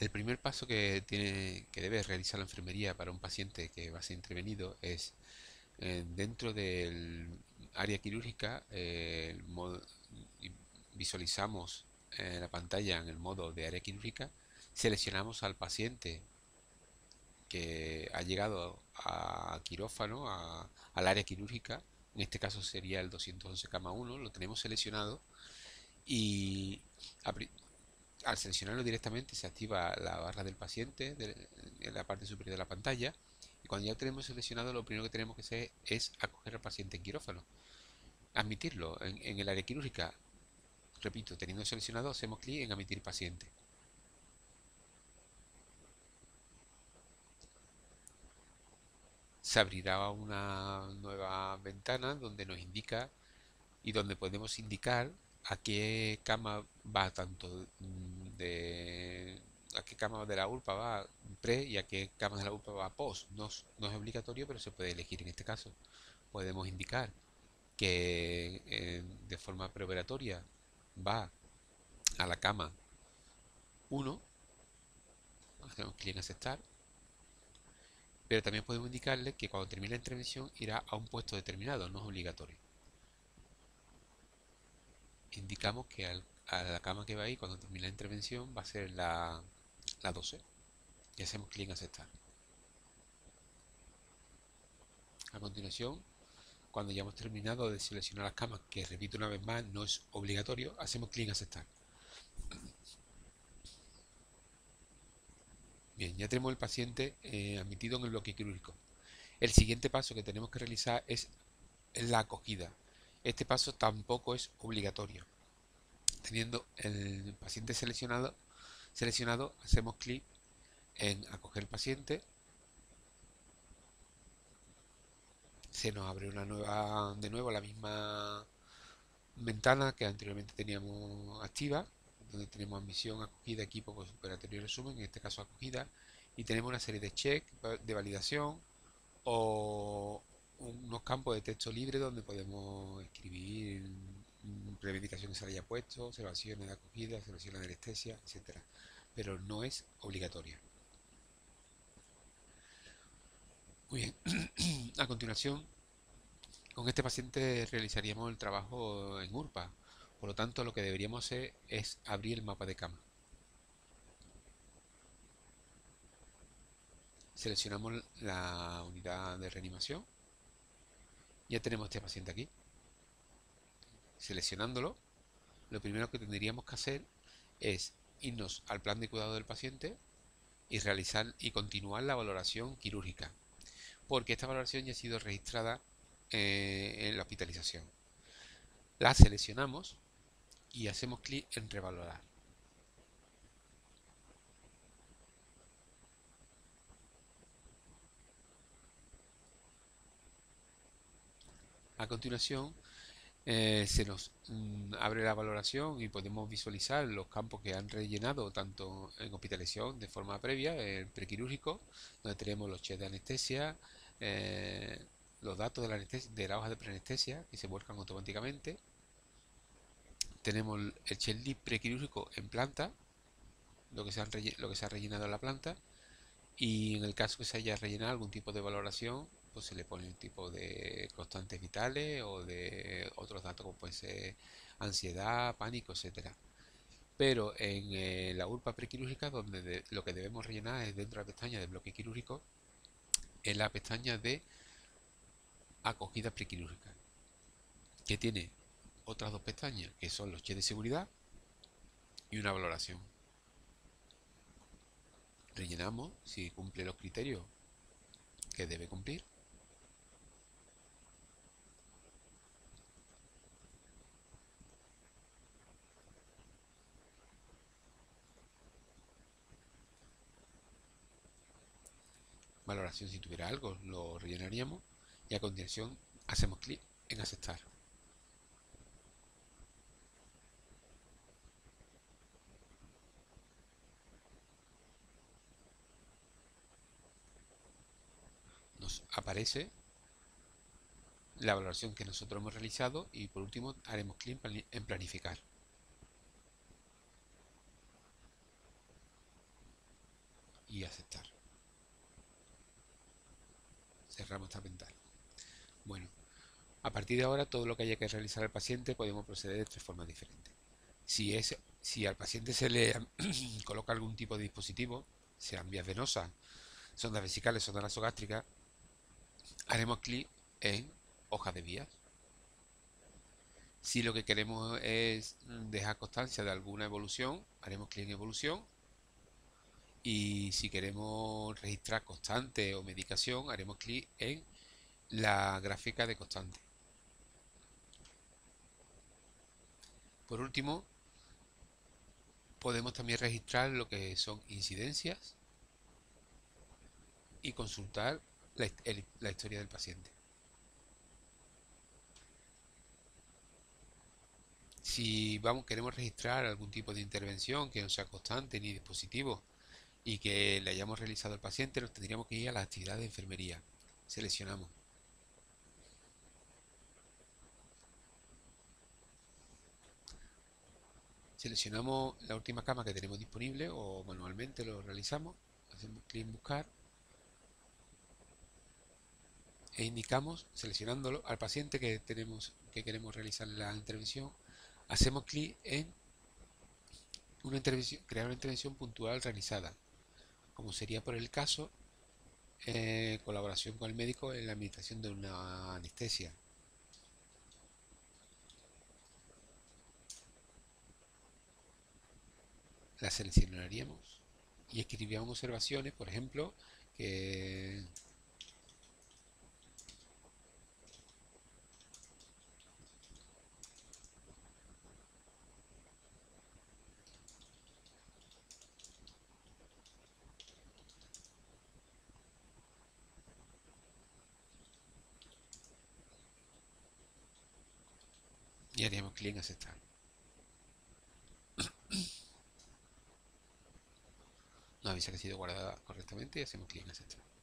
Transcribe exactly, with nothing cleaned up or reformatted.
El primer paso que tiene, que debe realizar la enfermería para un paciente que va a ser intervenido es eh, dentro del área quirúrgica, eh, el modo- y visualizamos eh, la pantalla en el modo de área quirúrgica, seleccionamos al paciente que ha llegado a quirófano, a- al área quirúrgica, en este caso sería el doscientos once cama uno, lo tenemos seleccionado y apri- al seleccionarlo directamente se activa la barra del paciente de- en la parte superior de la pantalla y cuando ya tenemos seleccionado lo primero que tenemos que hacer es acoger al paciente en quirófano, admitirlo en, en el área quirúrgica. Repito, teniendo seleccionado hacemos clic en admitir paciente. Se abrirá una nueva ventana donde nos indica y donde podemos indicar a qué cama va tanto mm, de a qué cama de la URPA va pre y a qué cama de la URPA va post. No, es- no es obligatorio, pero se puede elegir en este caso. Podemos indicar que eh, de forma preoperatoria va a la cama uno, hacemos clic en aceptar, pero también podemos indicarle que cuando termine la intervención irá a un puesto determinado, no es obligatorio. Indicamos que al- a la cama que va ahí cuando termine la intervención va a ser la, la doce y hacemos clic en aceptar. A continuación, cuando ya hemos terminado de seleccionar las camas, que repito una vez más, no es obligatorio, hacemos clic en aceptar. Bien, ya tenemos el paciente eh, admitido en el bloque quirúrgico. El siguiente paso que tenemos que realizar es la acogida. Este paso tampoco es obligatorio. Teniendo el paciente seleccionado, seleccionado hacemos clic en acoger paciente. Se nos abre una nueva, de nuevo la misma ventana que anteriormente teníamos activa, donde tenemos admisión, acogida, equipo, postoperatorio y resumen, en este caso acogida, y tenemos una serie de checks de validación o unos campos de texto libre donde podemos escribir reivindicación que se le haya puesto, observaciones de acogida, observaciones de anestesia, etcétera. Pero no es obligatoria. Muy bien, a continuación, con este paciente realizaríamos el trabajo en URPA. Por lo tanto, lo que deberíamos hacer es abrir el mapa de cama. Seleccionamos la unidad de reanimación. Ya tenemos este paciente aquí. Seleccionándolo, lo primero que tendríamos que hacer es irnos al plan de cuidado del paciente y realizar y continuar la valoración quirúrgica, porque esta valoración ya ha sido registrada eh, en la hospitalización. La seleccionamos y hacemos clic en revalorar. A continuación, eh, se nos mm, abre la valoración y podemos visualizar los campos que han rellenado tanto en hospitalización de forma previa, el prequirúrgico, donde tenemos los checks de anestesia, eh, los datos de la, anestesia, de la hoja de preanestesia que se vuelcan automáticamente. Tenemos el checklist prequirúrgico en planta, lo que, se han lo que se ha rellenado en la planta, y en el caso que se haya rellenado algún tipo de valoración, pues se le pone un tipo de constantes vitales o de otros datos como puede ser ansiedad, pánico, etcétera. Pero en eh, la URPA prequirúrgica, donde de- lo que debemos rellenar es dentro de la pestaña de bloque quirúrgico, en la pestaña de acogida prequirúrgica, que tiene otras dos pestañas, que son los checks de seguridad y una valoración. Rellenamos si cumple los criterios que debe cumplir. Valoración si tuviera algo, lo rellenaríamos y a continuación hacemos clic en aceptar. Nos aparece la valoración que nosotros hemos realizado y por último haremos clic en planificar. aceptar. Cerramos esta ventana. Bueno, a partir de ahora todo lo que haya que realizar al paciente podemos proceder de tres formas diferentes. Si, es, si al paciente se le coloca algún tipo de dispositivo, sean vías venosas, sondas vesicales, sondas nasogástricas, haremos clic en hoja de vías. Si lo que queremos es dejar constancia de alguna evolución, haremos clic en evolución. Y si queremos registrar constante o medicación, haremos clic en la gráfica de constante. Por último, podemos también registrar lo que son incidencias y consultar la, el, la historia del paciente. Si vamos, queremos registrar algún tipo de intervención que no sea constante ni dispositivo y que le hayamos realizado al paciente, nos tendríamos que ir a la actividad de enfermería. Seleccionamos. Seleccionamos la última cama que tenemos disponible o manualmente lo realizamos. Hacemos clic en buscar e indicamos, seleccionándolo al paciente que tenemos que queremos realizar la intervención, hacemos clic en una intervención, crear una intervención puntual realizada, como sería por el caso eh, colaboración con el médico en la administración de una anestesia. La seleccionaríamos y escribiríamos observaciones, por ejemplo, que y haríamos clic en aceptar. Nos avisa que ha sido guardada correctamente y hacemos clic en aceptar.